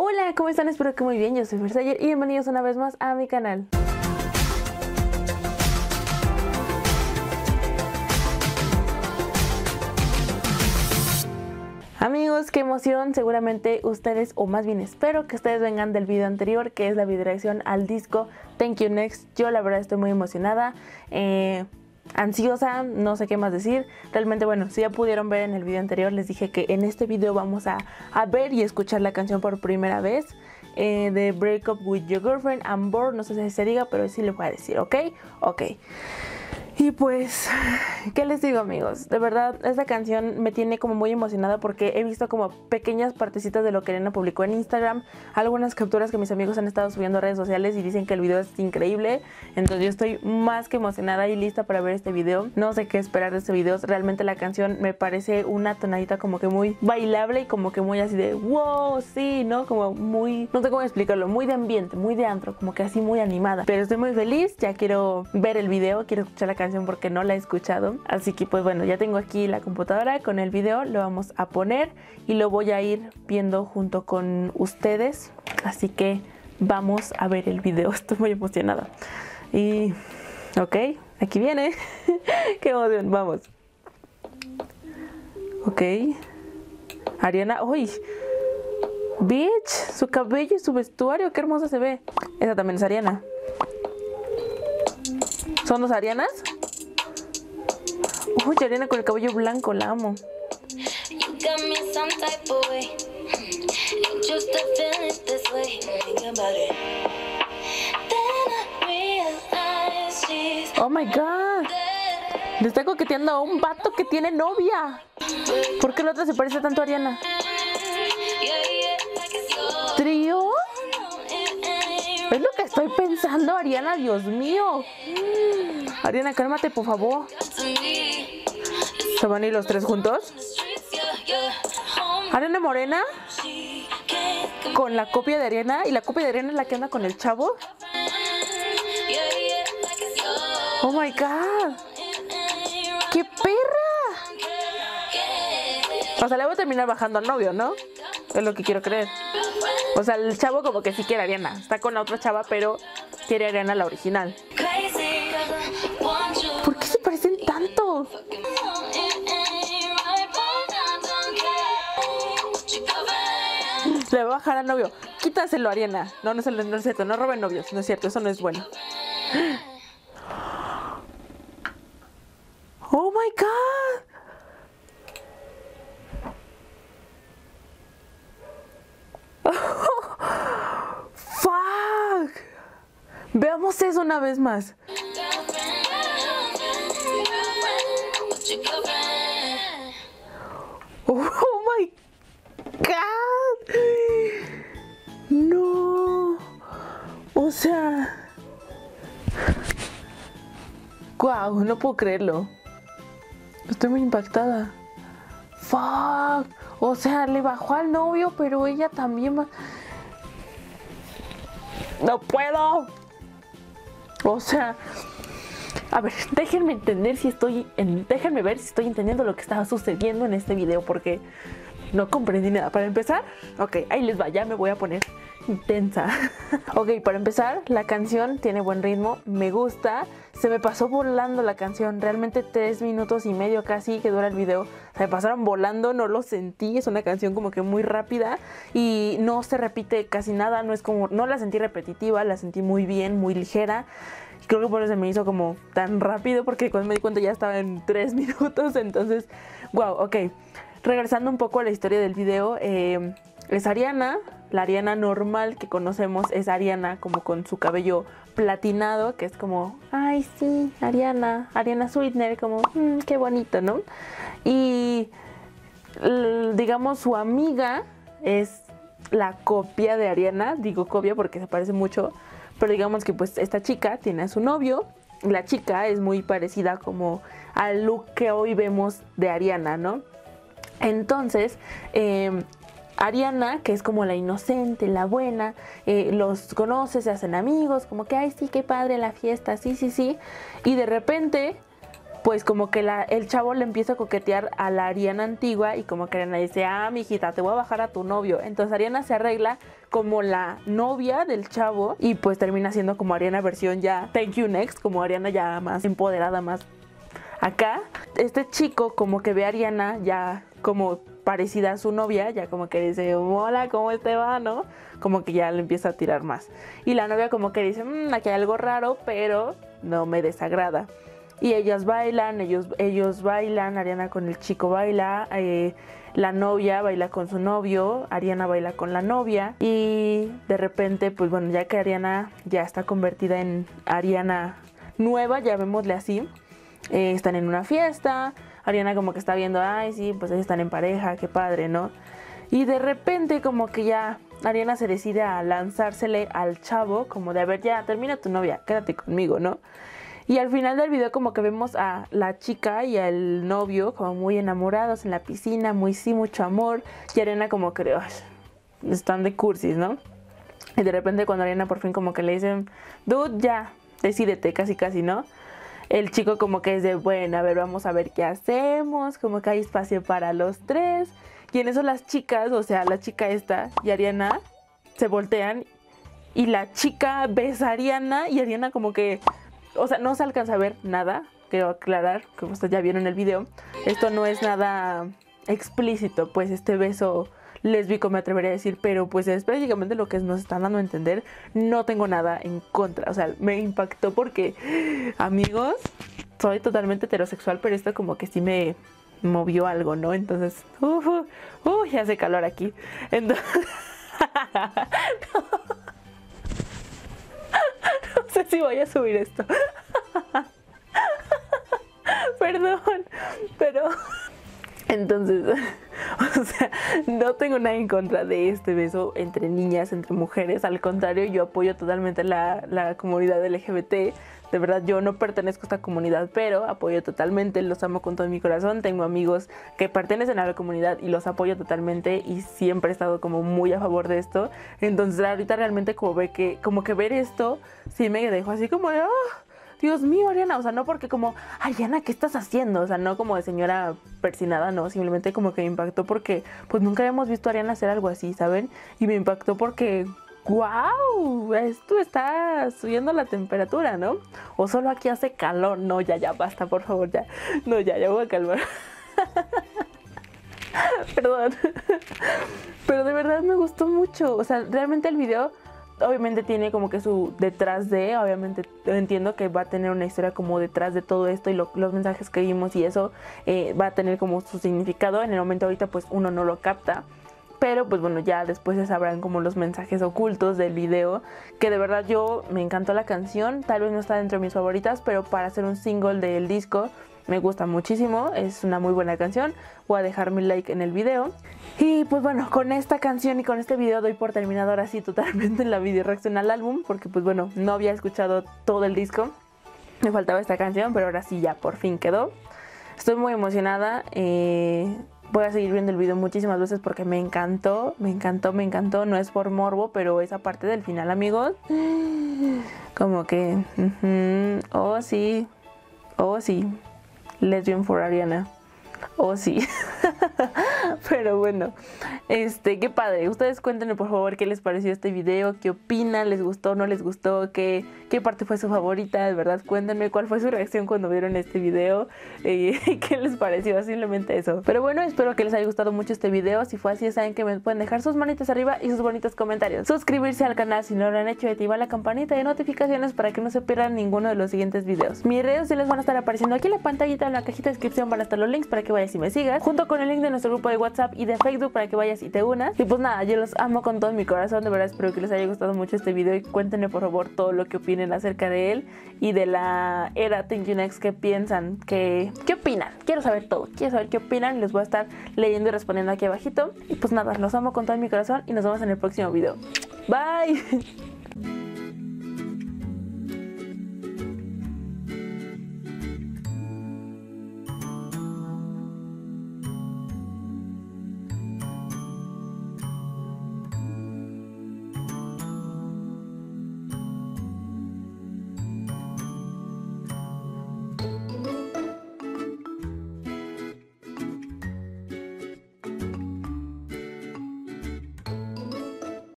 Hola, ¿cómo están? Espero que muy bien, yo soy Fersayer y bienvenidos una vez más a mi canal. Amigos, qué emoción, seguramente ustedes, o más bien espero que ustedes vengan del video anterior, que es la video reacción al disco Thank You Next. Yo la verdad estoy muy emocionada, ansiosa, no sé qué más decir. Realmente, bueno, si ya pudieron ver en el video anterior, les dije que en este video vamos a ver y escuchar la canción por primera vez de Break Up With Your Girlfriend, I'm Bored, no sé si se diga, pero sí le voy a decir, ¿ok? Ok. Y pues, ¿qué les digo, amigos? De verdad, esta canción me tiene como muy emocionada porque he visto como pequeñas partecitas de lo que Ariana publicó en Instagram, algunas capturas que mis amigos han estado subiendo a redes sociales y dicen que el video es increíble. Entonces yo estoy más que emocionada y lista para ver este video. No sé qué esperar de este video. Realmente la canción me parece una tonadita como que muy bailable y como que muy así de wow, sí, ¿no? Como muy, no sé cómo explicarlo, muy de ambiente, muy de antro, como que así muy animada. Pero estoy muy feliz, ya quiero ver el video, quiero escuchar la canción porque no la he escuchado, así que pues bueno, ya tengo aquí la computadora con el video, lo vamos a poner y lo voy a ir viendo junto con ustedes, así que vamos a ver el video. Estoy muy emocionada y ok, aquí viene. Qué emoción, vamos. Ok, Ariana, uy, bitch, su cabello y su vestuario, qué hermosa se ve. Esa también es Ariana. ¿Son dos Arianas? Uy, Ariana con el cabello blanco, la amo. Oh my god. Le está coqueteando a un vato que tiene novia. ¿Por qué la otra se parece tanto a Ariana? ¿Trío? Es lo que estoy pensando, Ariana, Dios mío. Ariana, cálmate, por favor. ¿Se van a ir los tres juntos? Ariana morena con la copia de Ariana, y la copia de Ariana es la que anda con el chavo. Oh my god. ¡Qué perra! O sea, le voy a terminar bajando al novio, ¿no? Es lo que quiero creer. O sea, el chavo como que sí quiere a Ariana. Está con la otra chava, pero quiere a Ariana la original. ¿Por qué se parecen tanto? Le voy a bajar al novio. Quítaselo, Ariana. No, no es cierto. No roben novios. No es cierto. Eso no es bueno. Oh my god. Fuck. Veamos eso una vez más. Oh my god. No. O sea. Wow, no puedo creerlo. Estoy muy impactada. Fuck. O sea, le bajó al novio, pero ella también va... ¡No puedo! O sea, a ver, déjenme entender si déjenme ver si estoy entendiendo lo que estaba sucediendo en este video, porque no comprendí nada. Para empezar, ok, ahí les va, ya me voy a poner intensa. Ok, para empezar, la canción tiene buen ritmo, me gusta. Se me pasó volando la canción, realmente 3 minutos y medio casi que dura el video. Se me pasaron volando, no lo sentí, es una canción como que muy rápida y no se repite casi nada, no es como, no la sentí repetitiva, la sentí muy bien, muy ligera. Creo que por eso se me hizo como tan rápido, porque cuando me di cuenta ya estaba en 3 minutos, entonces, wow, ok. Regresando un poco a la historia del video, es Ariana, la Ariana normal que conocemos es Ariana como con su cabello platinado, que es como, ay sí, Ariana Sweetener, como, qué bonito, ¿no? Y digamos su amiga es la copia de Ariana, digo copia porque se parece mucho, pero digamos que pues esta chica tiene a su novio, la chica es muy parecida como al look que hoy vemos de Ariana, ¿no? Entonces, Ariana, que es como la inocente, la buena, los conoce, se hacen amigos, como que, ay, sí, qué padre la fiesta, sí, sí, sí. Y de repente, pues como que el chavo le empieza a coquetear a la Ariana antigua y como que Ariana dice, ah, mijita, te voy a bajar a tu novio. Entonces Ariana se arregla como la novia del chavo y pues termina siendo como Ariana versión ya Thank You Next, como Ariana ya más empoderada, más acá. Este chico como que ve a Ariana ya como parecida a su novia, ya como que dice, hola, ¿cómo te va? ¿No? Como que ya le empieza a tirar más. Y la novia como que dice, aquí hay algo raro, pero no me desagrada. Y ellos bailan, Ariana con el chico baila, la novia baila con su novio, Ariana baila con la novia y de repente, pues bueno, ya que Ariana ya está convertida en Ariana nueva, llamémosle así, están en una fiesta, Ariana como que está viendo, ay sí, pues ellos están en pareja, qué padre, ¿no? Y de repente como que ya Ariana se decide a lanzársele al chavo, como de, a ver, ya, termina tu novia, quédate conmigo, ¿no? Y al final del video como que vemos a la chica y al novio como muy enamorados en la piscina, mucho amor. Y Ariana como que están de cursis, ¿no? Y de repente cuando Ariana por fin como que le dicen, dude, ya, decídete, casi, ¿no? El chico como que es de, bueno, a ver, vamos a ver qué hacemos, como que hay espacio para los tres. Y en eso las chicas, o sea, la chica esta y Ariana se voltean y la chica besa a Ariana y Ariana como que... O sea, no se alcanza a ver nada, quiero aclarar, como ustedes ya vieron en el video. Esto no es nada explícito, pues este beso lésbico me atrevería a decir, pero pues es prácticamente lo que nos están dando a entender. No tengo nada en contra, o sea, me impactó porque, amigos, soy totalmente heterosexual, pero esto como que sí me movió algo, ¿no? Entonces, ya hace calor aquí. Entonces... No sé si voy a subir esto. Perdón, pero... Entonces, o sea, no tengo nada en contra de este beso entre niñas, entre mujeres. Al contrario, yo apoyo totalmente la comunidad LGBT. De verdad, yo no pertenezco a esta comunidad, pero apoyo totalmente, los amo con todo mi corazón. Tengo amigos que pertenecen a la comunidad y los apoyo totalmente y siempre he estado como muy a favor de esto. Entonces ahorita realmente como que ver esto sí me dejó así como de, Dios mío, Ariana, o sea, no porque como, Ariana, ¿qué estás haciendo? O sea, no como de señora persinada, no, simplemente como que me impactó porque pues nunca habíamos visto a Ariana hacer algo así, ¿saben? Y me impactó porque... ¡Wow! Esto está subiendo la temperatura, ¿no? O solo aquí hace calor. No, ya, basta, por favor, ya. No, ya voy a calmar. Perdón. Pero de verdad me gustó mucho. O sea, realmente el video obviamente tiene como que su detrás de... Obviamente entiendo que va a tener una historia como detrás de todo esto y los mensajes que vimos y eso va a tener como su significado. En el momento ahorita pues uno no lo capta. Pero pues bueno, ya después se sabrán como los mensajes ocultos del video. Que de verdad me encantó la canción. Tal vez no está dentro de mis favoritas, pero para hacer un single del disco me gusta muchísimo. Es una muy buena canción. Voy a dejar mi like en el video. Y pues bueno, con esta canción y con este video doy por terminado ahora sí totalmente la video reacción al álbum. Porque pues bueno, no había escuchado todo el disco. Me faltaba esta canción, pero ahora sí ya por fin quedó. Estoy muy emocionada. Voy a seguir viendo el video muchísimas veces porque me encantó. No es por morbo, pero esa parte del final, amigos, como que, oh sí, lesbian for Ariana, oh sí. Pero bueno, qué padre. Ustedes cuéntenme por favor qué les pareció este video, qué opinan, les gustó, no les gustó, qué parte fue su favorita, de verdad cuéntenme cuál fue su reacción cuando vieron este video, qué les pareció, simplemente eso. Pero bueno, espero que les haya gustado mucho este video. Si fue así, saben que me pueden dejar sus manitas arriba y sus bonitos comentarios, suscribirse al canal si no lo han hecho y activar la campanita de notificaciones para que no se pierdan ninguno de los siguientes videos. Mis redes les van a estar apareciendo aquí en la pantallita, en la cajita de descripción van a estar los links para que vayas y me sigas, junto con el link de nuestro grupo de WhatsApp y de Facebook para que vayas y te unas. Y pues nada, yo los amo con todo mi corazón, de verdad espero que les haya gustado mucho este video y cuéntenme por favor todo lo que opinen acerca de él y de la era Thank You Next, qué piensan, qué opinan. Quiero saber todo, quiero saber qué opinan y les voy a estar leyendo y respondiendo aquí abajito. Y pues nada, los amo con todo mi corazón y nos vemos en el próximo video. Bye.